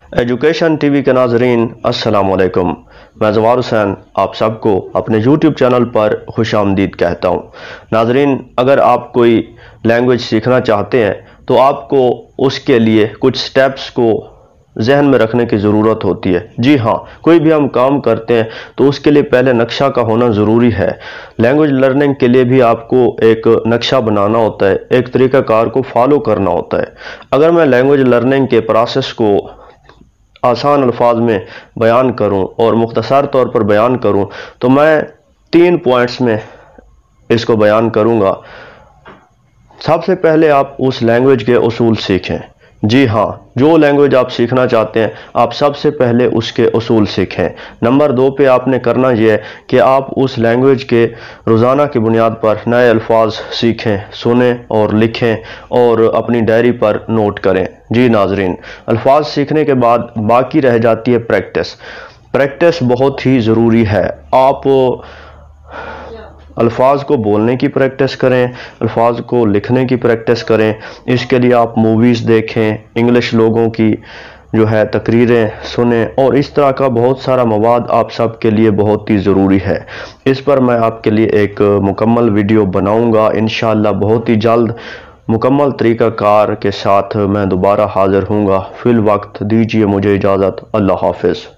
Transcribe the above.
Education TV के नाजरीन अस्सलाम वालेकुम। मैं ज़वार हुसैन आप सबको अपने यूट्यूब चैनल पर खुश आमदीद कहता हूँ। नाजरीन, अगर आप कोई लैंग्वेज सीखना चाहते हैं तो आपको उसके लिए कुछ स्टेप्स को जहन में रखने की ज़रूरत होती है। जी हाँ, कोई भी हम काम करते हैं तो उसके लिए पहले नक्शा का होना ज़रूरी है। लैंग्वेज लर्निंग के लिए भी आपको एक नक्शा बनाना होता है, एक तरीक़ाकार को फॉलो करना होता है। अगर मैं लैंग्वेज लर्निंग के प्रोसेस को आसान अल्फाज में बयान करूं और मुख्तसर तौर पर बयान करूं तो मैं 3 पॉइंट्स में इसको बयान करूंगा। सबसे पहले आप उस लैंग्वेज के उसूल सीखें। जी हाँ, जो लैंग्वेज आप सीखना चाहते हैं आप सबसे पहले उसके उसूल सीखें। नंबर 2 पे आपने करना यह है कि आप उस लैंग्वेज के रोज़ाना की बुनियाद पर नए अल्फाज सीखें, सुनें और लिखें और अपनी डायरी पर नोट करें। जी नाजरीन, अल्फाज सीखने के बाद बाकी रह जाती है प्रैक्टिस। प्रैक्टिस बहुत ही ज़रूरी है। आप अल्फाज को बोलने की प्रैक्टिस करें, अल्फाज को लिखने की प्रैक्टिस करें। इसके लिए आप मूवीज़ देखें, इंग्लिश लोगों की जो है तकरीरें सुने और इस तरह का बहुत सारा मवाद आप सब के लिए बहुत ही ज़रूरी है। इस पर मैं आपके लिए एक मुकम्मल वीडियो बनाऊंगा इंशाअल्लाह। बहुत ही जल्द मुकम्मल तरीक़ाकार के साथ मैं दोबारा हाज़िर हूँगा। फिल वक्त दीजिए मुझे इजाज़त। अल्लाह हाफ़िज़।